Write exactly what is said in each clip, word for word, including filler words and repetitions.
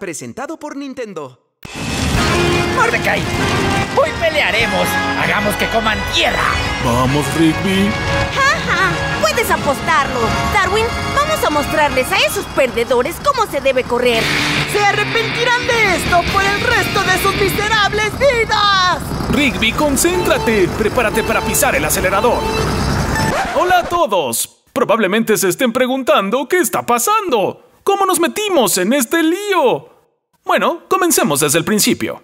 Presentado por Nintendo. Mordecai, hoy pelearemos. Hagamos que coman tierra. Vamos, Rigby. ¡Jaja! Puedes apostarlo. Darwin, vamos a mostrarles a esos perdedores cómo se debe correr. ¡Se arrepentirán de esto por el resto de sus miserables vidas! Rigby, concéntrate. Prepárate para pisar el acelerador. Hola a todos. Probablemente se estén preguntando qué está pasando. ¿Cómo nos metimos en este lío? Bueno, comencemos desde el principio.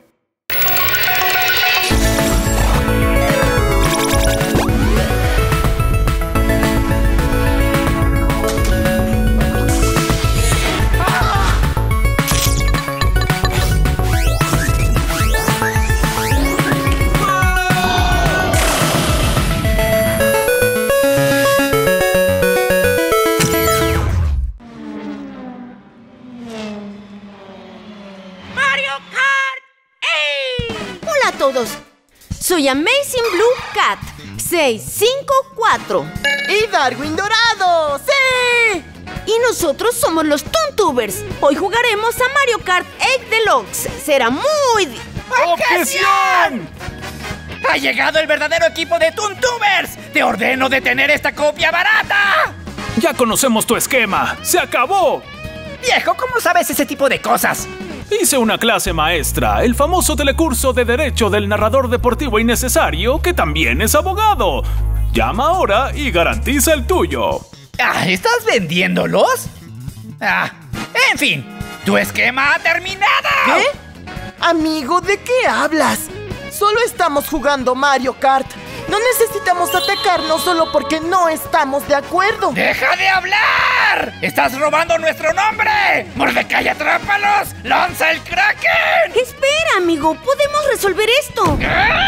Soy Amazing Blue Cat seis cinco cuatro. ¡Y Darwin Dorado! ¡Sí! Y nosotros somos los Toontubers. Hoy jugaremos a Mario Kart ocho Deluxe. Será muy... ¡Objeción! ¡Ha llegado el verdadero equipo de Toontubers! ¡Te ordeno detener esta copia barata! Ya conocemos tu esquema. ¡Se acabó! Viejo, ¿cómo sabes ese tipo de cosas? Hice una clase maestra, el famoso telecurso de Derecho del narrador deportivo innecesario, que también es abogado. Llama ahora y garantiza el tuyo. Ah, ¿estás vendiéndolos? Ah, en fin, tu esquema ha terminado. ¿Qué? Amigo, ¿de qué hablas? Solo estamos jugando Mario Kart. No necesitamos atacarnos solo porque no estamos de acuerdo. ¡Deja de hablar! ¡Estás robando nuestro nombre! ¡Mordecai, atrápalos! ¡Lanza el Kraken! Espera, amigo. Podemos resolver esto.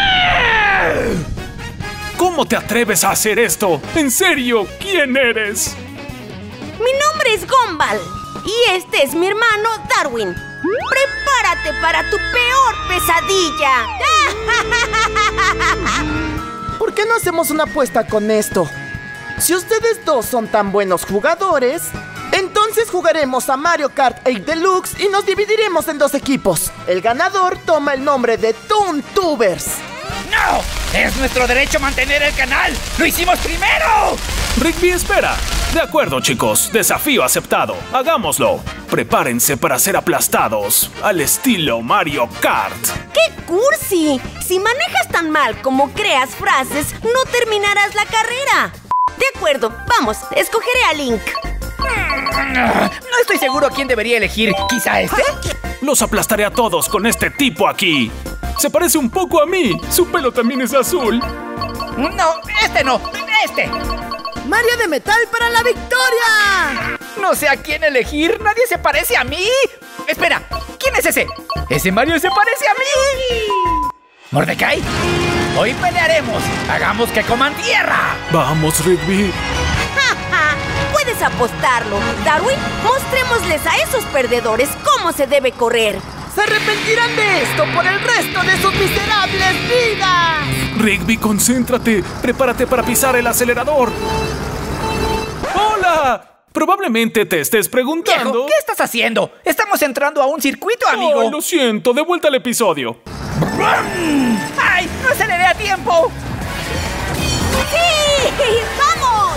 ¿Cómo te atreves a hacer esto? ¿En serio? ¿Quién eres? Mi nombre es Gumball. Y este es mi hermano Darwin. ¡Prepárate para tu peor pesadilla! ¿Por qué no hacemos una apuesta con esto? Si ustedes dos son tan buenos jugadores, entonces jugaremos a Mario Kart ocho Deluxe y nos dividiremos en dos equipos. El ganador toma el nombre de Toontubers. ¡No! ¡Es nuestro derecho mantener el canal! ¡Lo hicimos primero! Rigby, espera. De acuerdo, chicos. Desafío aceptado. Hagámoslo. Prepárense para ser aplastados al estilo Mario Kart. ¡Qué cursi! Si manejas tan mal como creas frases, no terminarás la carrera. De acuerdo, vamos, escogeré a Link. No estoy seguro quién debería elegir. ¿Quizá este? Los aplastaré a todos con este tipo aquí. Se parece un poco a mí. Su pelo también es azul. No, este no. Este. ¡Mario de metal para la victoria! No sé a quién elegir. Nadie se parece a mí. Espera, ¿quién es ese? ¡Ese Mario se parece a mí! Mordecai, hoy pelearemos. Hagamos que coman tierra. Vamos, Rigby. ¡Ja, ja! Puedes apostarlo. Darwin, mostrémosles a esos perdedores cómo se debe correr. ¡Se arrepentirán de esto por el resto de sus miserables vidas! Rigby, concéntrate. Prepárate para pisar el acelerador. ¡Hola! Probablemente te estés preguntando... Viejo, ¿qué estás haciendo? Estamos entrando a un circuito, amigo. Oh, lo siento. De vuelta al episodio. ¡Ay! ¡No aceleré a tiempo! ¡Sí! ¡Vamos!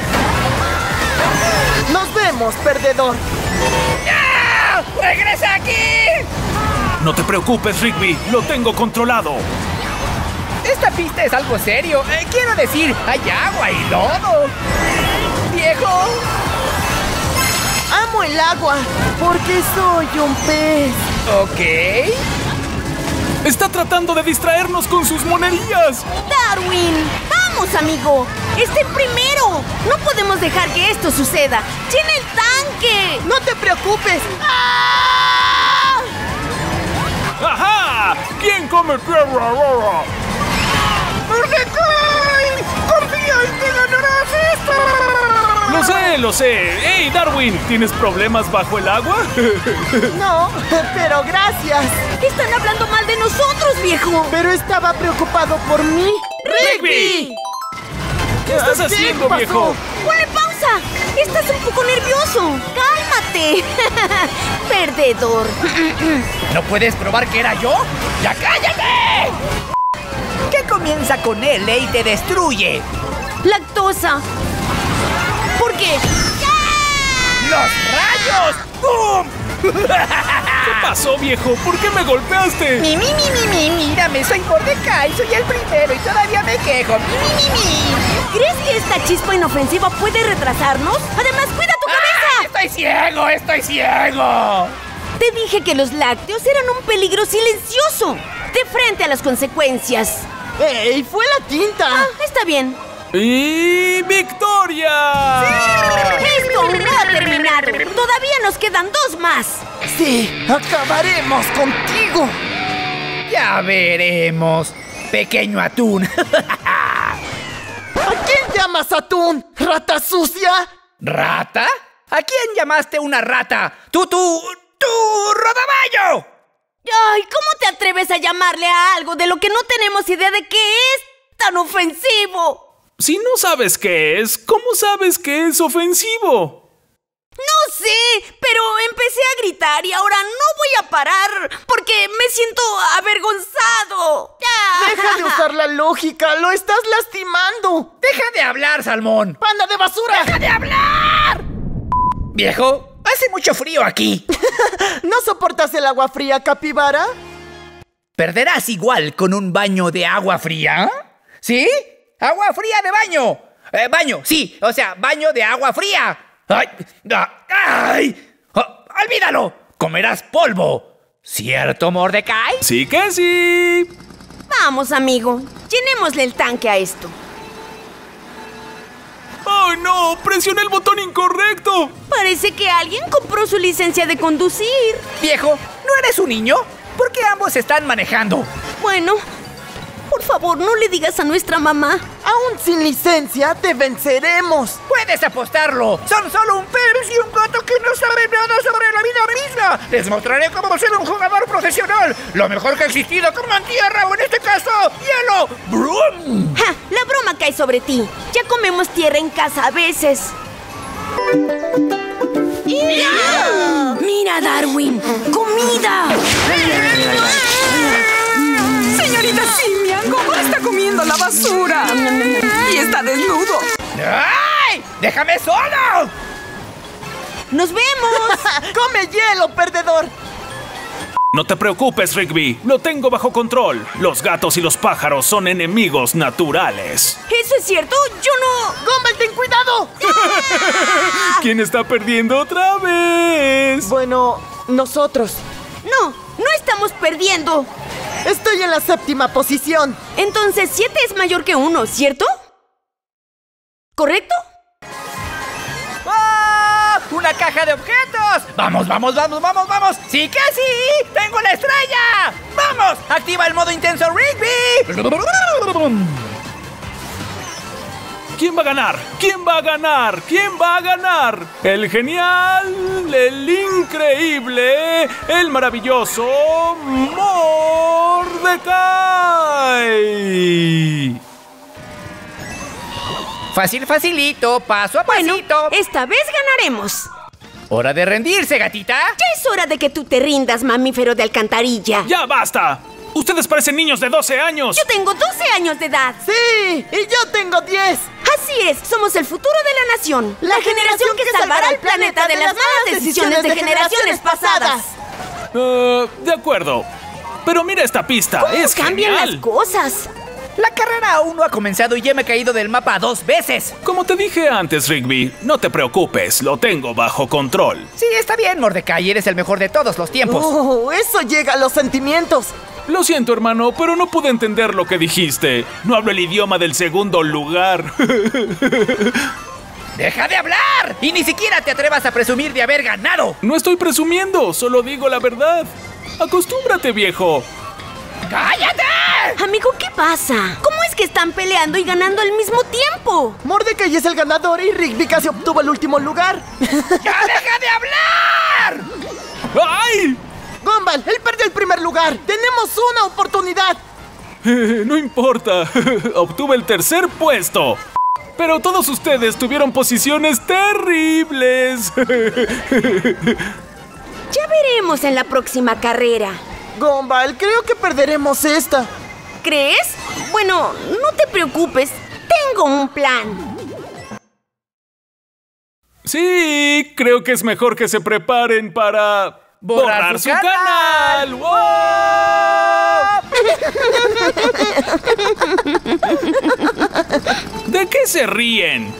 ¡Nos vemos, perdedor! ¡Ah! ¡Regresa aquí! No te preocupes, Rigby. Lo tengo controlado. Esta pista es algo serio. Eh, quiero decir, hay agua y lodo. ¡Viejo! Amo el agua porque soy un pez. Ok. Está tratando de distraernos con sus monerías. ¡Darwin! ¡Vamos, amigo! ¡Este primero! No podemos dejar que esto suceda. ¡Llena el tanque! ¡No te preocupes! ¡Ah! ¡Ajá! ¿Quién come tierra ahora? ¡Mordecai! ¡Confía en que ganarás esta! Lo sé, lo sé. ¡Hey, Darwin! ¿Tienes problemas bajo el agua? No, pero gracias. ¡Están hablando mal de nosotros, viejo! Pero estaba preocupado por mí. ¡Rigby! ¿Qué estás haciendo, pasó? viejo? ¡Ponle pausa! ¡Estás un poco nervioso! ¡Cálmate! ganaste. Perdedor. ¿No puedes probar que era yo? ¡Ya cállate! ¿Qué comienza con L y te destruye? Lactosa. ¿Por qué? ¡Los rayos! ¡Bum! ¿Qué pasó, viejo? ¿Por qué me golpeaste? Mi, mi, mi, mi, mi, mírame, soy Mordecai, soy el primero y todavía me quejo. Mi, mi, mi, mi. ¿Crees que esta chispa inofensiva puede retrasarnos? Además, cuida tu cabeza. ¡Ay, estoy ciego, estoy ciego! Te dije que los lácteos eran un peligro silencioso. De frente a las consecuencias. ¡Ey! ¡Fue la tinta! Ah, está bien. ¡Y victoria! Esto aún no ha terminado. Todavía nos quedan dos más. ¡Sí! ¡Acabaremos contigo! Ya veremos, pequeño atún. ¿A quién llamas atún? ¿Rata sucia? ¿Rata? ¿A quién llamaste una rata? ¡Tú, tú, tú, Rodaballo! Ay, ¿cómo te atreves a llamarle a algo de lo que no tenemos idea de qué es tan ofensivo? Si no sabes qué es, ¿cómo sabes que es ofensivo? No sé, pero empecé a gritar y ahora no voy a parar porque me siento avergonzado. ¡Deja de usar la lógica! ¡Lo estás lastimando! ¡Deja de hablar, Salmón! ¡Panda de basura! ¡Deja de hablar! Viejo, hace mucho frío aquí. ¿No soportas el agua fría, capibara? ¿Perderás igual con un baño de agua fría? ¿Sí? ¡Agua fría de baño! Eh, baño, sí, o sea, baño de agua fría. ¡Ay! ¡Ay! Oh, ¡olvídalo! Comerás polvo. ¿Cierto, Mordecai? Sí que sí. Vamos, amigo. Llenémosle el tanque a esto. ¡Oh, no! ¡Presioné el botón incorrecto! Parece que alguien compró su licencia de conducir. Viejo, ¿no eres un niño? ¿Por qué ambos están manejando? Bueno, por favor, no le digas a nuestra mamá. Aún sin licencia, te venceremos. ¡Puedes apostarlo! ¡Son solo un pez y un gato que no saben nada sobre la vida misma! ¡Les mostraré cómo ser un jugador profesional! ¡Lo mejor que ha existido como en tierra o en este caso, hielo! ¡Brum! ¡Ja! La broma cae sobre ti. Ya comemos tierra en casa a veces. ¡Mira! ¡Mira, Darwin! ¡Comida! Señorita Simian, ¿cómo está comiendo la basura? Y está desnudo. ¡Ay! ¡Déjame solo! ¡Nos vemos! ¡Come hielo, perdedor! No te preocupes, Rigby. Lo tengo bajo control. Los gatos y los pájaros son enemigos naturales. ¿Eso es cierto? Yo no... ¡Gumball, ten cuidado! ¿Quién está perdiendo otra vez? Bueno, nosotros. No, no estamos perdiendo. Estoy en la séptima posición. Entonces, siete es mayor que uno, ¿cierto? ¿Correcto? ¡Ah! ¡Una caja de objetos! ¡Vamos, vamos, vamos, vamos, vamos! ¡Sí que sí! ¡Tengo la estrella! ¡Vamos! ¡Activa el modo intenso Rigby! ¿Quién va a ganar? ¿Quién va a ganar? ¿Quién va a ganar? El genial, el increíble, el maravilloso Mordecai. Fácil, facilito, paso a Bueno, pasito. esta vez ganaremos. ¡Hora de rendirse, gatita! Ya es hora de que tú te rindas, mamífero de alcantarilla. ¡Ya basta! Ustedes parecen niños de doce años. Yo tengo doce años de edad. ¡Sí! ¡Y yo tengo diez! Así es, somos el futuro de la nación. La generación que salvará al planeta de las malas decisiones de generaciones pasadas. Uh, de acuerdo. Pero mira esta pista, ¿Cómo es cambian genial. las cosas? La carrera aún no ha comenzado y ya me he caído del mapa dos veces. Como te dije antes, Rigby, no te preocupes, lo tengo bajo control. Sí, está bien, Mordecai, eres el mejor de todos los tiempos. ¡Oh! ¡Eso llega a los sentimientos! Lo siento, hermano, pero no pude entender lo que dijiste. No hablo el idioma del segundo lugar. ¡Deja de hablar! Y ni siquiera te atrevas a presumir de haber ganado. No estoy presumiendo, solo digo la verdad. Acostúmbrate, viejo. ¡Cállate! Amigo, ¿qué pasa? ¿Cómo es que están peleando y ganando al mismo tiempo? Mordecai es el ganador y Rigby casi obtuvo el último lugar. ¡Ya deja de hablar! ¡Ay! Gumball, él perdió el primer lugar. ¡Tenemos una oportunidad! Eh, no importa. Obtuve el tercer puesto. Pero todos ustedes tuvieron posiciones terribles. Ya veremos en la próxima carrera. Gumball, creo que perderemos esta. ¿Crees? Bueno, no te preocupes. Tengo un plan. Sí, creo que es mejor que se preparen para... ¡Borrar su canal! ¡Wow! ¿De qué se ríen?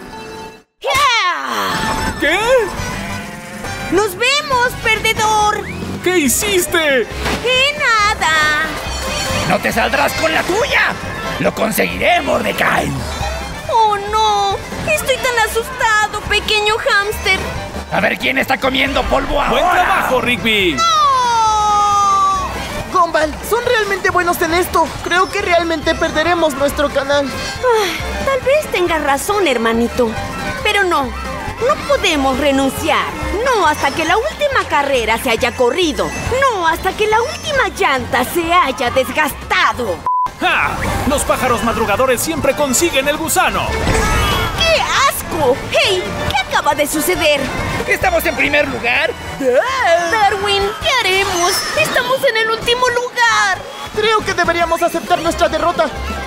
¡Yeah! ¿Qué? ¡Nos vemos, perdedor! ¿Qué hiciste? ¡De nada! ¡No te saldrás con la tuya! ¡Lo conseguiré, Mordecai! ¡Oh, no! Estoy tan asustado, pequeño hámster. A ver quién está comiendo polvo ahora. ¡Buen trabajo, Rigby! ¡Oh! Gumball, son realmente buenos en esto. Creo que realmente perderemos nuestro canal. Ah, tal vez tengas razón, hermanito. Pero no, no podemos renunciar. No hasta que la última carrera se haya corrido. No hasta que la última llanta se haya desgastado. ¡Ja! Los pájaros madrugadores siempre consiguen el gusano. ¡Qué asco! ¡Hey! ¿Qué acaba de suceder? ¿Estamos en primer lugar? Darwin, ¿qué haremos? ¡Estamos en el último lugar! Creo que deberíamos aceptar nuestra derrota.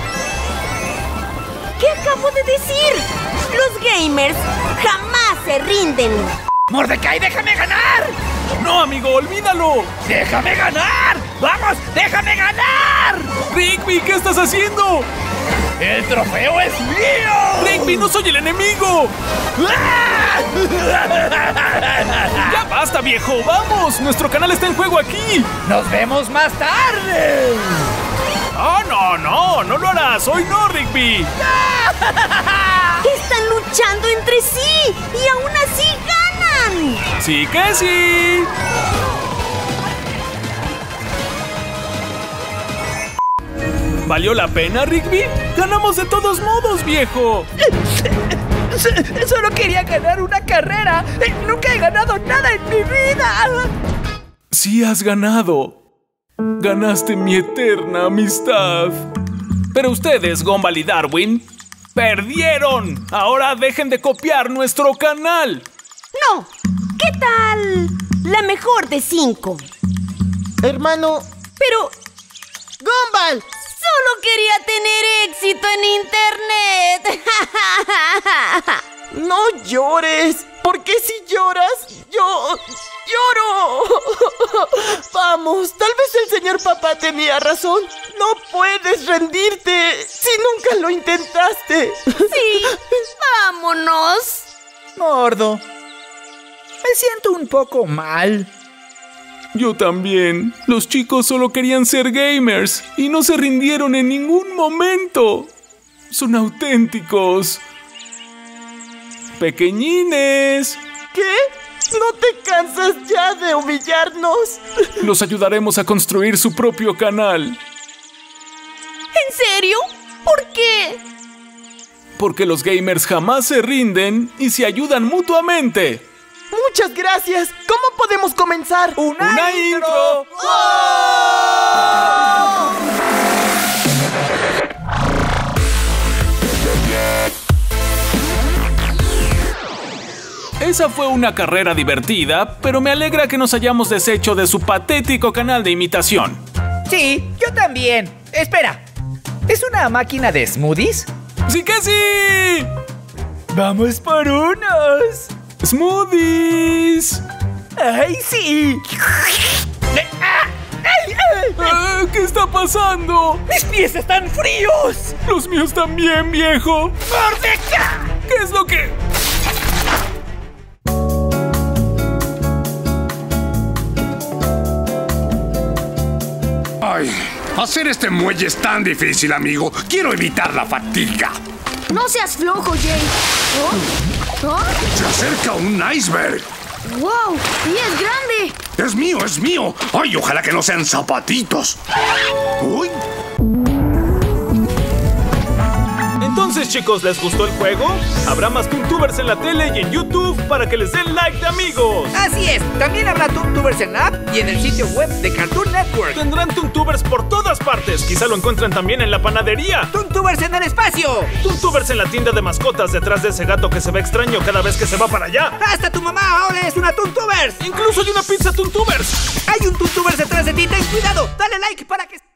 ¿Qué acabo de decir? Los gamers jamás se rinden. ¡Mordecai, déjame ganar! ¡No, amigo, olvídalo! ¡Déjame ganar! ¡Vamos, déjame ganar! ¡Rigby, ¿qué estás haciendo? ¡El trofeo es mío! ¡Rigby, no soy el enemigo! ¡Ya basta, viejo! ¡Vamos! ¡Nuestro canal está en juego aquí! ¡Nos vemos más tarde! ¡Oh, no, no! ¡No lo harás! ¡Hoy no, Rigby! Están luchando entre sí y aún así ganan. ¡Sí que sí! ¿Valió la pena, Rigby? ¡Ganamos de todos modos, viejo! Solo quería ganar una carrera. Nunca he ganado nada en mi vida. Sí has ganado. Ganaste mi eterna amistad. Pero ustedes, Gumball y Darwin, ¡perdieron! Ahora dejen de copiar nuestro canal. No. ¿Qué tal la mejor de cinco? Hermano... Pero... ¡Gumball! Solo quería tener éxito en internet. ¡No llores! ¿Por qué si lloras? ¡Yo... lloro! Vamos, tal vez el señor papá tenía razón. No puedes rendirte si nunca lo intentaste. Sí, vámonos. Mordo, me siento un poco mal. Yo también. Los chicos solo querían ser gamers y no se rindieron en ningún momento. Son auténticos. Pequeñines. ¿Qué? ¿No te cansas ya de humillarnos? Los ayudaremos a construir su propio canal. ¿En serio? ¿Por qué? Porque los gamers jamás se rinden y se ayudan mutuamente. Muchas gracias. ¿Cómo podemos comenzar? ¡Una, ¡Una intro! intro! ¡Oh! Esa fue una carrera divertida, pero me alegra que nos hayamos deshecho de su patético canal de imitación. Sí, yo también. Espera, ¿es una máquina de smoothies? ¡Sí que sí! ¡Vamos por unos! ¡Smoothies! ¡Ay, sí! ¡Ah! ¡Ay, ay! Ah, ¿qué está pasando? ¡Mis pies están fríos! Los míos también, viejo. ¡Mordecai! ¿Qué es lo que...? Ay, hacer este muelle es tan difícil, amigo. Quiero evitar la fatiga. No seas flojo, Jay. ¿Oh? ¿Oh? Se acerca un iceberg. ¡Wow! ¡Y es grande! Es mío, es mío. Ay, ojalá que no sean zapatitos. Uy. Entonces, chicos, ¿les gustó el juego? Habrá más Toontubers en la tele y en YouTube para que les den like de amigos. Así es, también habrá Toontubers en la app y en el sitio web de Cartoon Network. Tendrán Toontubers por todas partes. Quizá lo encuentren también en la panadería. Toontubers en el espacio. Toontubers en la tienda de mascotas detrás de ese gato que se ve extraño cada vez que se va para allá. Hasta tu mamá ahora es una Toontubers. Incluso hay una pizza Toontubers. Hay un Toontubers detrás de ti, ten cuidado. Dale like para que...